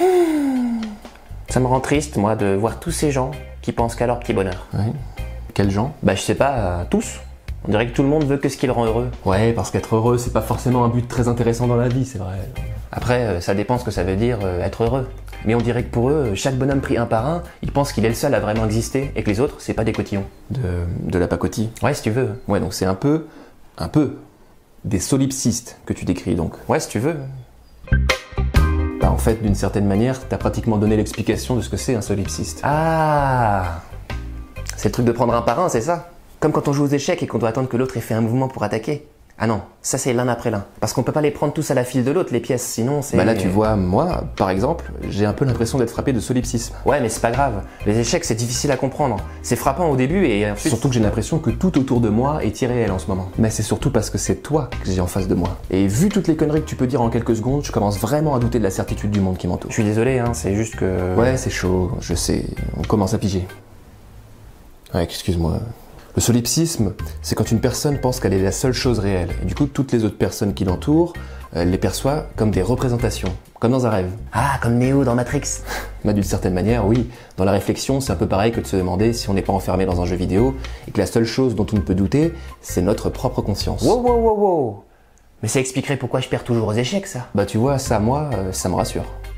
Ça me rend triste, moi, de voir tous ces gens qui pensent qu'à leur petit bonheur. Ouais. Quels gens? Bah, je sais pas, tous. On dirait que tout le monde veut que ce qui le rend heureux. Ouais, parce qu'être heureux, c'est pas forcément un but très intéressant dans la vie, c'est vrai. Après, ça dépend ce que ça veut dire être heureux. Mais on dirait que pour eux, chaque bonhomme pris un par un, ils pensent qu'il est le seul à vraiment exister et que les autres, c'est pas des cotillons. De la pacotille. Ouais, si tu veux. Ouais, donc c'est un peu, des solipsistes que tu décris donc. Ouais, si tu veux. Bah en fait, d'une certaine manière, t'as pratiquement donné l'explication de ce que c'est un solipsiste. Ah, c'est le truc de prendre un par un, c'est ça? Comme quand on joue aux échecs et qu'on doit attendre que l'autre ait fait un mouvement pour attaquer. Ah non, ça c'est l'un après l'un. Parce qu'on peut pas les prendre tous à la file de l'autre, les pièces, sinon c'est... Bah là, tu vois, moi, par exemple, j'ai un peu l'impression d'être frappé de solipsisme. Ouais, mais c'est pas grave. Les échecs, c'est difficile à comprendre. C'est frappant au début et ensuite... Surtout que j'ai l'impression que tout autour de moi est irréel en ce moment. Mais c'est surtout parce que c'est toi que j'ai en face de moi. Et vu toutes les conneries que tu peux dire en quelques secondes, je commence vraiment à douter de la certitude du monde qui m'entoure. Je suis désolé, hein, c'est juste que... Ouais, c'est chaud, je sais, on commence à piger. Ouais, excuse-moi. Le solipsisme, c'est quand une personne pense qu'elle est la seule chose réelle. Et du coup, toutes les autres personnes qui l'entourent, elle les perçoit comme des représentations, comme dans un rêve. Ah, comme Neo dans Matrix. Mais d'une certaine manière, oui. Dans la réflexion, c'est un peu pareil que de se demander si on n'est pas enfermé dans un jeu vidéo et que la seule chose dont on ne peut douter, c'est notre propre conscience. Wow, wow, wow, wow. Mais ça expliquerait pourquoi je perds toujours aux échecs, ça. Bah tu vois, ça, moi, ça me rassure.